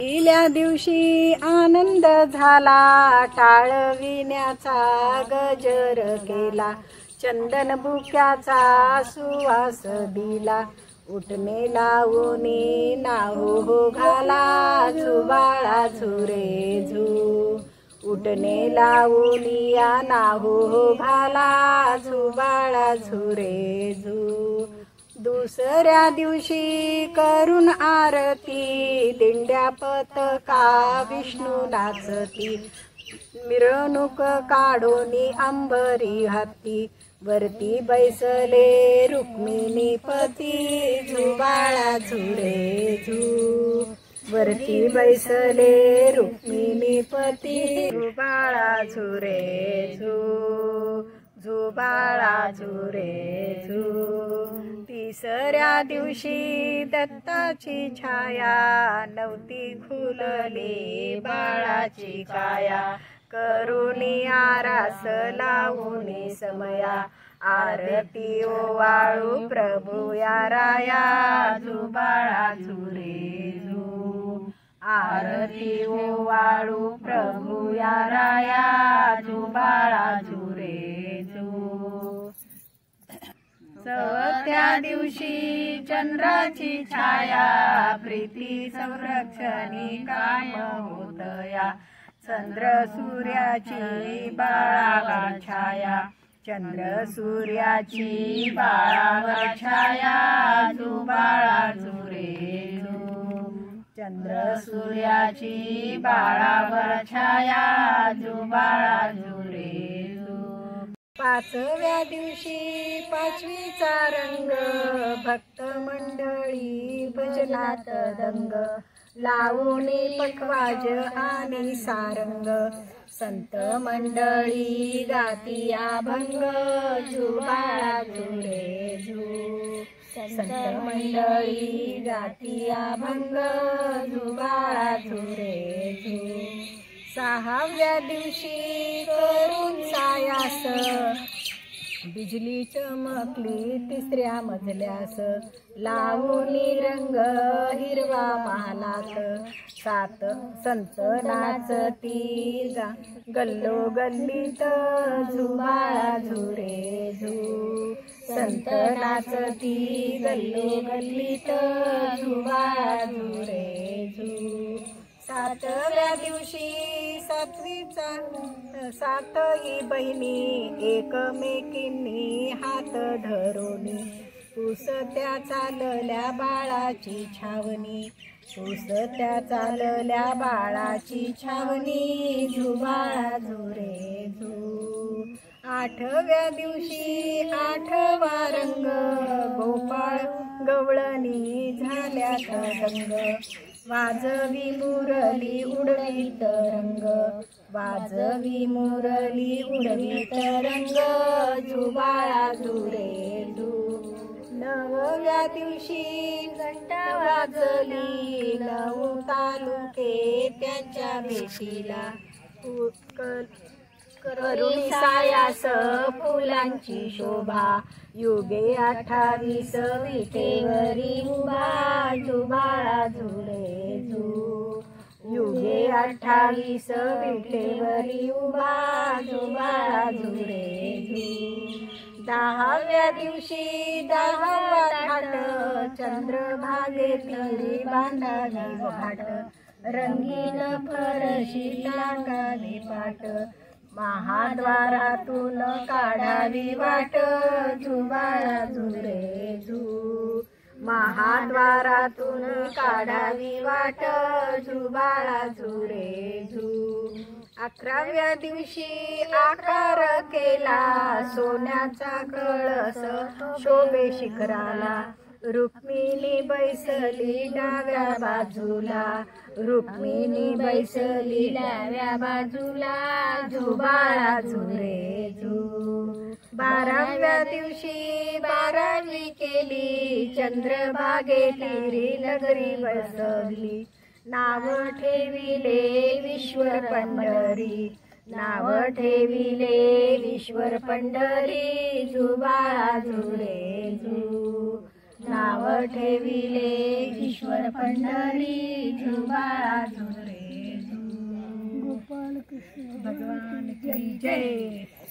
पहिल्या दिवशी आनंद झाला, टाळविण्याचा गजर केला, चंदन बुक्याचा सुवास दिला, उठणे लावूनी नाहू हो घाला, झुबाळा झुरे झू. उठणे लावूनी या नाहू हो घाला, झुबाळा झुरे झू. दुसऱ्या दिवशी करून आरती, दिंड्या पतका विष्णू नाचती, मिरवणूक काढोनी अंबरी हाती, वरती बैसले रुक्मिणी पती, झुबाळा झुरे झू. वरती बैसले रुक्मिणी पती, झुबाळा झुरे झू. झुबाळा झुरे झू. तिसऱ्या दिवशी दत्ताची छाया, नव्हती खुलली बाळाची काया, करुणी आरास लावूनी समया, आरती ओवाळू प्रभू या राया, झुबाळा झुरे झू. आरती ओवाळू प्रभू या राया, झुबाळा झुरे झू. चौथ्या दिवशी चंद्राची छाया, प्रीती संरक्षणी काम होतया, चंद्र सूर्याची बाळावर छाया, चंद्र सूर्याची बाळावर छाया, झुबाळा झुरे झू. चंद्र सूर्याची बाळावर छाया, झुबाळा झुरे झू. पाचव्या दिवशी पाचवीचा रंग, भक्त मंडळी भजनात दंग, लावूनी पखवाज आणि सारंग, संत मंडळी गाती अभंग, झुबाळा झुरे झू. संत मंडळी गाती अभंग, झुबाळा झुरे झू. सहाव्या दिवशी करून सायास, बिजली चमकली तिसऱ्या मजल्यास, लावूनी रंग हिरवा महालात, सात संत नाचती गल्लो गल्लीत, झुबाळा झुरे झू. संत नाचती गल्लो गल्लीत, झुबाळा झुरे झू. सातव्या दिवशी सातही बहिणी एकमेकींनी हात धरोनी, पुसत्या चालल्या बाळाची छावणी, पुसत्या चालल्या बाळाची छावणी, झुबाळा झुरे झू. आठव्या दिवशी आठवा रंग, गोपाळ गवळणी झाल्या रंग, वाजवी मुरली उडवीत रंग, वाजवी मुरली उडवीत रंग, झुबाळा झुरे झू. नवव्या दिवशी घंटा वाजली, 9 तालुके त्यांच्या भेटीला, करुणी सायास फुलांची शोभा, युगे 28 विटेवरी उभा, झुबाळा झुरे झू. युगे 28 विटेवरी उभा, झुबाळा झुरे झू. 10व्या दिवशी 10वा थाट, चंद्रभागेतील बांधावी वाट, रंगीन फरशी टाकावी पाट, महाद्वारातून काढावी वाट, झुबाळा झुरे झू. महाद्वारातून काढावी वाट, झुबाळा झुरे झू. 11व्या दिवशी आकार केला, सोन्याचा कळस शोभे शिखराला, रुक्मिणी बैसली डाव्या बाजूला, रुक्मिणी बैसली डाव्या बाजूला, झुबाळा झुरे झू. 12व्या दिवशी 12वी केली, चंद्रभागेतीरी नगरी बसवली, नाव ठेविले विश्वर पंढरी, नाव ठेविले विश्वर पंढरी, झुबाळा झुरे झू. नाव ठेविले ईश्वर पंढरी झू बाळा झू रे झू. गोपाल कृष्ण भगवान की जय.